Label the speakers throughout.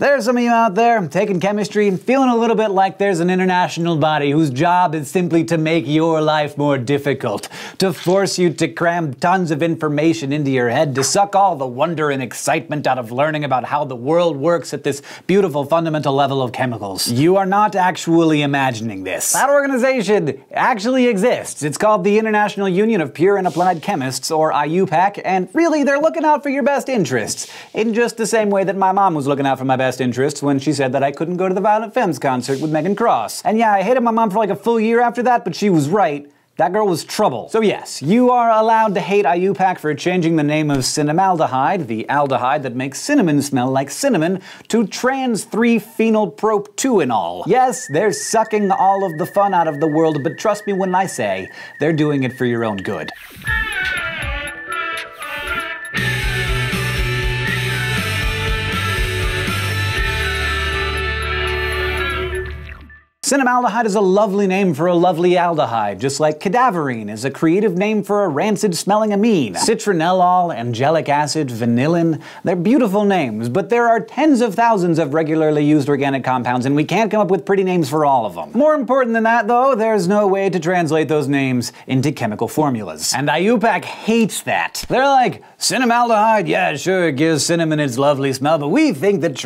Speaker 1: There's some of you out there taking chemistry, feeling a little bit like there's an international body whose job is simply to make your life more difficult, to force you to cram tons of information into your head, to suck all the wonder and excitement out of learning about how the world works at this beautiful fundamental level of chemicals. You are not actually imagining this. That organization actually exists. It's called the International Union of Pure and Applied Chemists, or IUPAC, and really they're looking out for your best interests, in just the same way that my mom was looking out for my best interests when she said that I couldn't go to the Violent Femmes concert with Megan Cross. And yeah, I hated my mom for like a full year after that, but she was right. That girl was trouble. So yes, you are allowed to hate IUPAC for changing the name of cinnamaldehyde, the aldehyde that makes cinnamon smell like cinnamon, to trans-3-phenylpropanol. Yes, they're sucking all of the fun out of the world, but trust me when I say, they're doing it for your own good. Cinnamaldehyde is a lovely name for a lovely aldehyde, just like cadaverine is a creative name for a rancid-smelling amine. Citronellol, angelic acid, vanillin, they're beautiful names, but there are tens of thousands of regularly used organic compounds, and we can't come up with pretty names for all of them. More important than that, though, there's no way to translate those names into chemical formulas. And IUPAC hates that. They're like, cinnamaldehyde, yeah, sure, it gives cinnamon its lovely smell, but we think that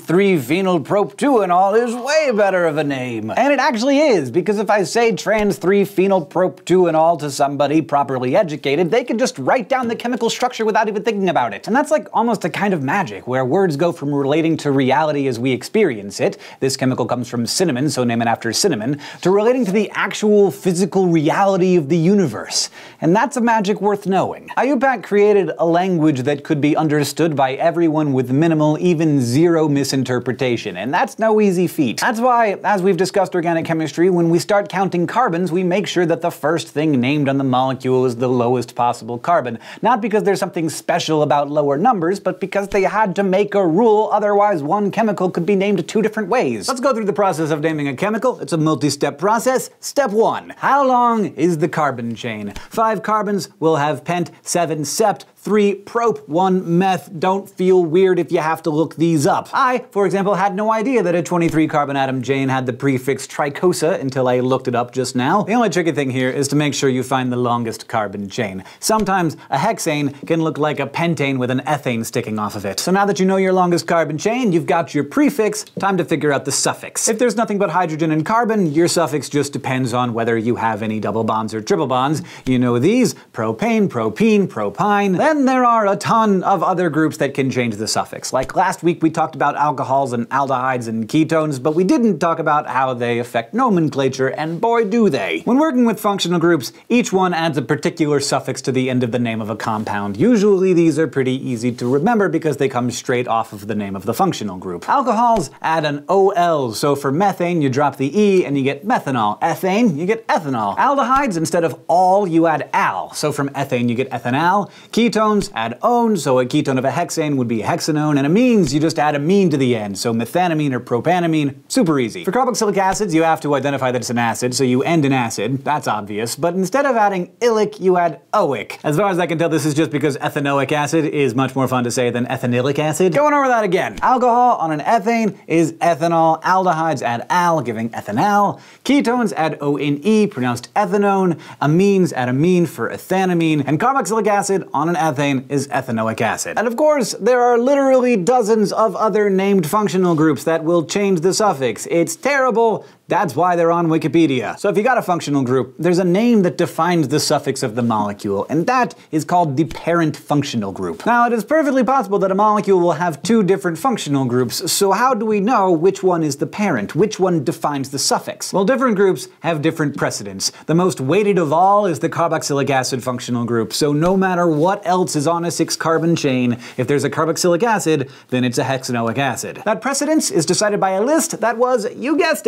Speaker 1: trans-3-phenylpropanol is way better of a name. And it actually is, because if I say trans-3-phenylpropanol to somebody properly educated, they can just write down the chemical structure without even thinking about it. And that's like almost a kind of magic, where words go from relating to reality as we experience it, this chemical comes from cinnamon, so name it after cinnamon, to relating to the actual physical reality of the universe. And that's a magic worth knowing. IUPAC created a language that could be understood by everyone with minimal, even zero misinterpretation, and that's no easy feat. That's why, as we've discussed organic chemistry, when we start counting carbons, we make sure that the first thing named on the molecule is the lowest possible carbon. Not because there's something special about lower numbers, but because they had to make a rule, otherwise one chemical could be named two different ways. Let's go through the process of naming a chemical. It's a multi-step process. Step 1. How long is the carbon chain? 5 carbons will have pent, 7 sept, 3 prop, 1 meth. Don't feel weird if you have to look these up. I, for example, had no idea that a 23 carbon atom chain had the prefix tricosa until I looked it up just now. The only tricky thing here is to make sure you find the longest carbon chain. Sometimes a hexane can look like a pentane with an ethane sticking off of it. So now that you know your longest carbon chain, you've got your prefix, time to figure out the suffix. If there's nothing but hydrogen and carbon, your suffix just depends on whether you have any double bonds or triple bonds. You know these: propane, propene, propyne. Then there are a ton of other groups that can change the suffix. Like last week we talked about alcohols and aldehydes and ketones, but we didn't talk about how they affect nomenclature, and boy do they. When working with functional groups, each one adds a particular suffix to the end of the name of a compound. Usually these are pretty easy to remember because they come straight off of the name of the functional group. Alcohols add an OL, so for methane you drop the E and you get methanol. Ethane, you get ethanol. Aldehydes, instead of all, you add al, so from ethane you get ethanal. Ketones add -one, so a ketone of a hexane would be hexanone, and amines, you just add amine to the end, so methanamine or propanamine. Super easy. For carboxylic acids, you have to identify that it's an acid, so you end in acid. That's obvious. But instead of adding -ilic, you add -oic. As far as I can tell, this is just because ethanoic acid is much more fun to say than ethanylic acid. Going over that again. Alcohol on an ethane is ethanol. Aldehydes add al, giving ethanal. Ketones add -one, pronounced ethanone. Amines add amine for ethanamine. And carboxylic acid on an ethane is ethanoic acid. And of course, there are literally dozens of other named functional groups that will change the suffix. It's terrible. That's why they're on Wikipedia. So if you got a functional group, there's a name that defines the suffix of the molecule, and that is called the parent functional group. Now, it is perfectly possible that a molecule will have 2 different functional groups, so how do we know which one is the parent? Which one defines the suffix? Well, different groups have different precedents. The most weighted of all is the carboxylic acid functional group, so no matter what else is on a 6-carbon chain, if there's a carboxylic acid, then it's a hexanoic acid. That precedence is decided by a list that was, you guessed it, created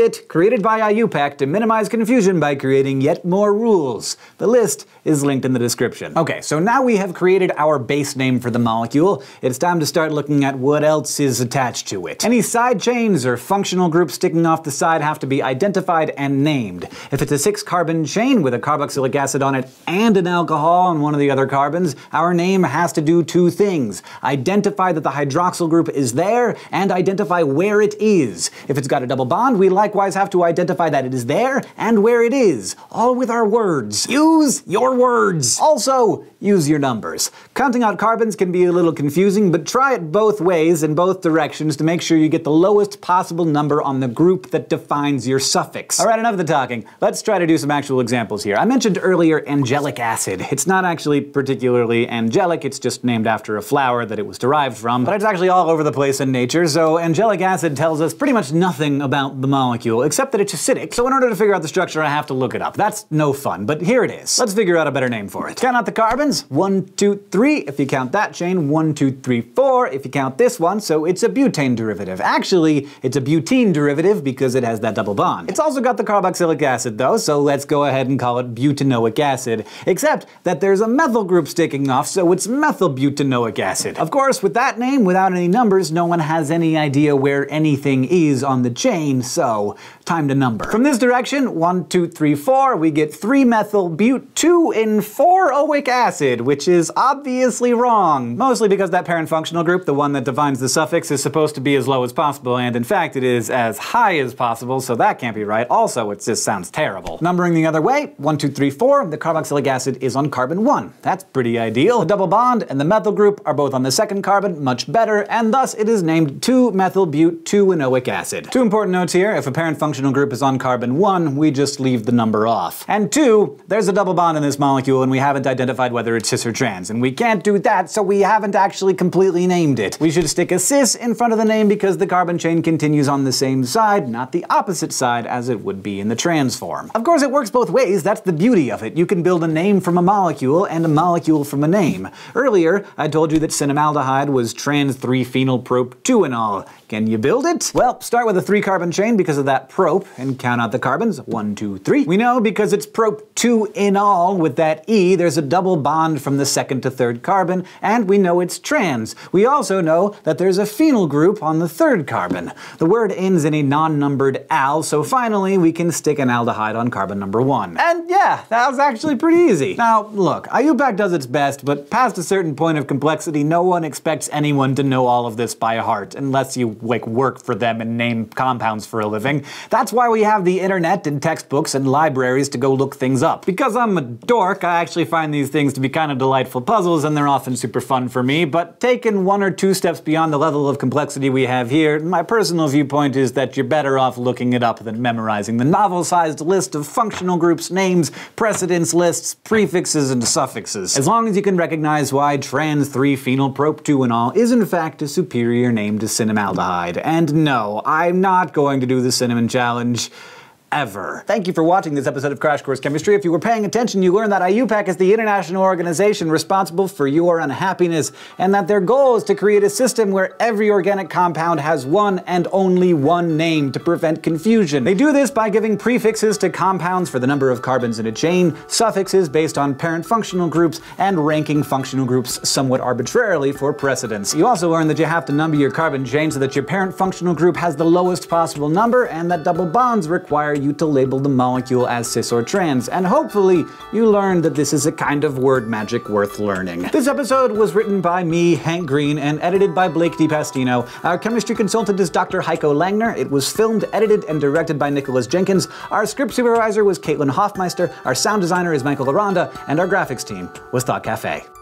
Speaker 1: created by IUPAC to minimize confusion by creating yet more rules. The list is linked in the description. Okay, so now we have created our base name for the molecule. It's time to start looking at what else is attached to it. Any side chains or functional groups sticking off the side have to be identified and named. If it's a 6-carbon chain with a carboxylic acid on it and an alcohol on one of the other carbons, our name has to do two things. Identify that the hydroxyl group is there and identify where it is. If it's got a double bond, we likewise have to identify that it is there and where it is, all with our words. Use your words! Also, use your numbers. Counting out carbons can be a little confusing, but try it both ways in both directions to make sure you get the lowest possible number on the group that defines your suffix. Alright, enough of the talking. Let's try to do some actual examples here. I mentioned earlier angelic acid. It's not actually particularly angelic, it's just named after a flower that it was derived from, but it's actually all over the place in nature, so angelic acid tells us pretty much nothing about the molecule, except that it's acidic, so in order to figure out the structure I have to look it up. That's no fun, but here it is. Let's figure out a better name for it. Count out the carbons. 1, 2, 3 if you count that chain, 1, 2, 3, 4 if you count this one, so it's a butane derivative. Actually, it's a butene derivative because it has that double bond. It's also got the carboxylic acid though, so let's go ahead and call it butanoic acid, except that there's a methyl group sticking off, so it's methylbutanoic acid. Of course, with that name, without any numbers, no one has any idea where anything is on the chain, so time to number. From this direction, 1, 2, 3, 4, we get 3-methyl-but-2-in-4-oic acid, which is obviously wrong. Mostly because that parent functional group, the one that defines the suffix, is supposed to be as low as possible, and in fact it is as high as possible, so that can't be right. Also, it just sounds terrible. Numbering the other way, 1, 2, 3, 4, the carboxylic acid is on carbon 1. That's pretty ideal. The double bond and the methyl group are both on the second carbon, much better, and thus it is named 2-methyl-but-2-enoic acid. Two important notes here: if a parent functional group is on carbon 1, we just leave the number off. And 2, there's a double bond in this molecule and we haven't identified whether it's cis or trans, and we can't do that, so we haven't actually completely named it. We should stick a cis in front of the name because the carbon chain continues on the same side, not the opposite side as it would be in the trans form. Of course, it works both ways. That's the beauty of it. You can build a name from a molecule and a molecule from a name. Earlier, I told you that cinnamaldehyde was trans-3-phenylprop-2-enol. Can you build it? Well, start with a 3-carbon chain because of that prop, and count out the carbons. 1, 2, 3. We know because it's prop-2-enol with that E, there's a double bond from the second to third carbon, and we know it's trans. We also know that there's a phenyl group on the third carbon. The word ends in a non-numbered al, so finally we can stick an aldehyde on carbon number 1. And yeah, that was actually pretty easy. Now, look, IUPAC does its best, but past a certain point of complexity, no one expects anyone to know all of this by heart, unless you work for them and name compounds for a living. That's why we have the internet and textbooks and libraries to go look things up. Because I'm a dork, I actually find these things to be kind of delightful puzzles, and they're often super fun for me, but taken 1 or 2 steps beyond the level of complexity we have here, my personal viewpoint is that you're better off looking it up than memorizing the novel-sized list of functional groups, names, precedence lists, prefixes, and suffixes. As long as you can recognize why trans-3-phenylprop-2-enol is in fact a superior name to cinnamaldehyde. And no, I'm not going to do the cinnamon challenge. Ever. Thank you for watching this episode of Crash Course Chemistry. If you were paying attention, you learned that IUPAC is the international organization responsible for your unhappiness, and that their goal is to create a system where every organic compound has one and only one name to prevent confusion. They do this by giving prefixes to compounds for the number of carbons in a chain, suffixes based on parent functional groups, and ranking functional groups somewhat arbitrarily for precedence. You also learn that you have to number your carbon chain so that your parent functional group has the lowest possible number, and that double bonds require you to label the molecule as cis or trans, and hopefully you learned that this is a kind of word magic worth learning. This episode was written by me, Hank Green, and edited by Blake DiPastino. Our chemistry consultant is Dr. Heiko Langner. It was filmed, edited, and directed by Nicholas Jenkins. Our script supervisor was Caitlin Hoffmeister, our sound designer is Michael Aranda, and our graphics team was Thought Cafe.